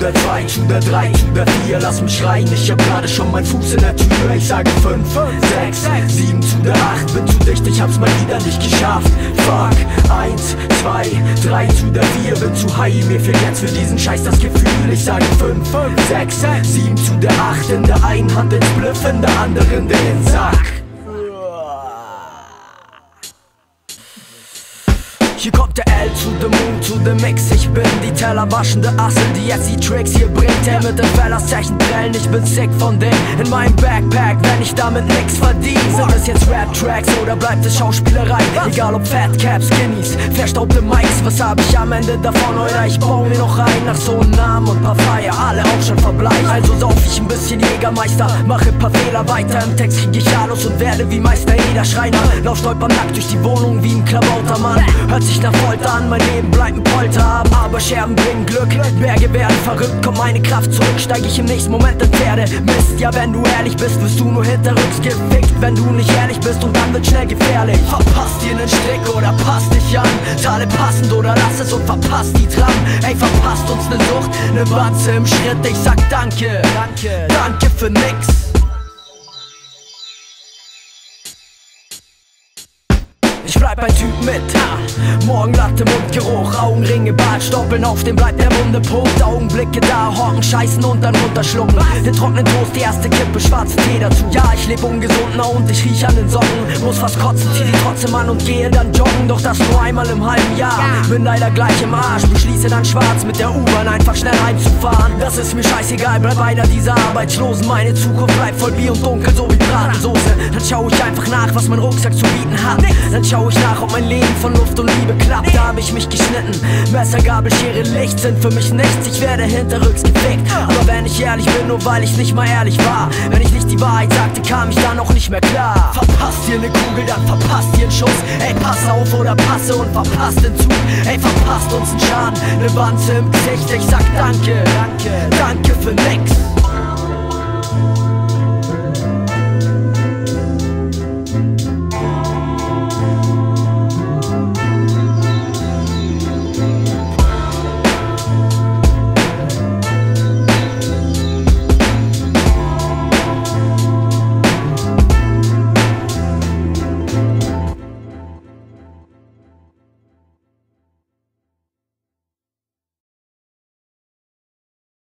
der 2, zu der 3, zu der 4, lass mich schreien, ich hab gerade schon meinen Fuß in der Tür. Ich sage 5, 6, 7 zu der 8, bin zu dicht, ich hab's mal wieder nicht geschafft. Fuck, 1, 2, 3 zu der 4, bin zu high, mir fehlt jetzt für diesen Scheiß das Gefühl. Ich sage 5, 6, 7 zu der 8, in der einen Hand den Spliff, in der anderen den Sack. Hier kommt der L zu the Moon, zu the Mix. Ich bin die tellerwaschende Assel, die jetzt die Tricks hier bringt. Der mit den Fellerzeichen prellen, ich bin sick von Ding. In meinem Backpack, wenn ich damit nix verdiene. Sind es jetzt Rap-Tracks oder bleibt es Schauspielerei? Egal ob Fat Caps, Skinnies, verstaubte Mics. Was hab ich am Ende davon, oder ich baue mir noch rein. Nach so einem Namen und paar Flyer, alle auch schon verbleicht. Also sauf ich ein bisschen Jägermeister, mache paar Fehler weiter. Im Text krieg ich Halus und werde wie Meister jeder Schreiner. Lauf stolpernackt durch die Wohnung wie ein Klabautermann. Hört sich nach Folter an, mein Leben bleibt ein Polter. Aber Scherben bringen Glück, Berge werden verrückt. Kommt meine Kraft zurück, steig ich im nächsten Moment in Pferde. Mist, ja wenn du ehrlich bist, wirst du nur hinterrücks gefickt. Wenn du nicht ehrlich bist und dann wird schnell gefährlich. Verpasst dir nen Strick oder passt dich an. Zahle passend oder lass es und verpasst die Tram. Ey, verpasst uns ne Sucht, ne Wanze im Schritt. Ich sag danke, danke, danke für nix. Ich bleib ein Typ mit Morgenlatte, Mundgeruch, Augenringe, Bart, Stoppeln auf dem bleibt der Wunde Punkt. Augenblicke da, hocken, scheißen und dann runterschlucken. Den trockenen Toast, die erste Kippe, schwarze Tee dazu. Ja, ich lebe ungesund, na und ich riech an den Socken. Muss fast kotzen, zieh die trotzdem an und gehe dann joggen. Doch das nur einmal im halben Jahr. Bin leider gleich im Arsch, beschließe dann schwarz mit der U-Bahn einfach schnell heimzufahren. Das ist mir scheißegal, bleib einer dieser Arbeitslosen. Meine Zukunft bleibt voll Bier und dunkel, so wie Bratensoße. Dann schau ich einfach nach, was mein Rucksack zu bieten hat. Dann schau ich nach, ob mein Leben von Luft und Liebe klappt. Da hab ich mich geschnitten. Messer, Gabel, Schere, Licht sind für mich nichts. Ich werde hinterrücks gefickt. Aber wenn ich ehrlich bin, nur weil ich nicht mal ehrlich war. Wenn ich nicht die Wahrheit sagte, kam ich dann auch nicht mehr klar. Verpasst dir ne Kugel, dann verpasst dir einen Schuss. Ey, pass auf oder passe und verpasst den Zug. Ey, verpasst uns einen Schaden, ne Wanze im Gesicht. Ich sag danke, danke, danke für nix.